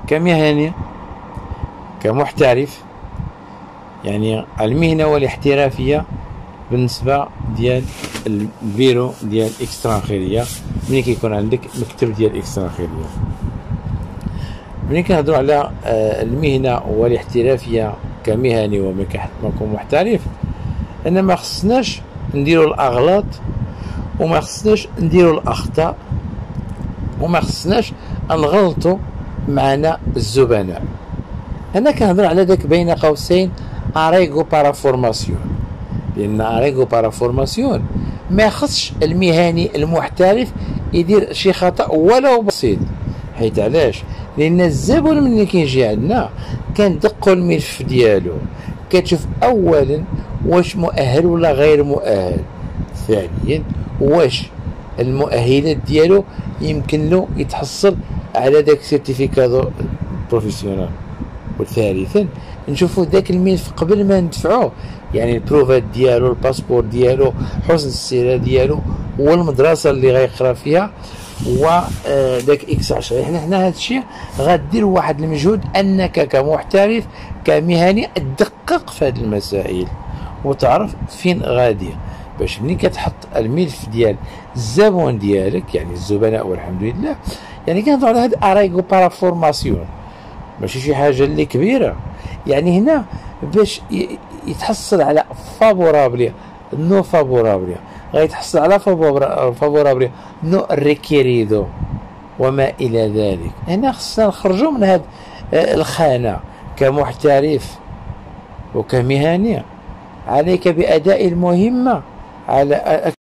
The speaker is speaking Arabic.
كمهني كمحترف، يعني المهنة والاحترافية بالنسبة ديال البيرو ديال اكسترا خيرية. ملي كيكون عندك مكتب ديال اكسترا خيرية، ملي كنهضرو على المهنة والاحترافية كمهني وكمحترف، أنا ما خصناش نديرو الأغلاط وما خصناش نديرو الأخطاء وما خصناش نغلطو معنا الزبناء. أنا كنهضر على داك بين قوسين أريغو بارافورماسيون، لأن أريغو بارافورماسيون ما يخصش المهني المحترف يدير شي خطأ ولو بسيط. حيت علاش؟ لأن الزبون ملي كيجي عندنا كندقو الملف ديالو، كتشوف أولا واش مؤهل ولا غير مؤهل، ثانيا واش المؤهلات ديالو يمكن له يتحصل على داك سيرتيفيكادو بروفيسيونال، وثالثا نشوفوا داك الملف قبل ما ندفعوه، يعني البروفات ديالو، الباسبور ديالو، حسن السيره ديالو، والمدرسه اللي غيقرا فيها، وداك اكس 10. حنا هذا الشيء غدير واحد المجهود انك كمحترف كمهني تدقق في هذه المسائل وتعرف فين غادي، باش ملي كتحط الملف ديال الزبون ديالك، يعني الزبناء والحمد لله، يعني كنهضروا على هاد اريغو بارافورماسيون، ماشي شي حاجه اللي كبيره. يعني هنا باش يتحصل على فابورابلي نو فابورابلي، غيتحصل على فابورابلي نو ريكيريدو وما الى ذلك. هنا خصنا نخرجوا من هاد الخانه كمحترف وكمهني. عليك بأداء المهمة على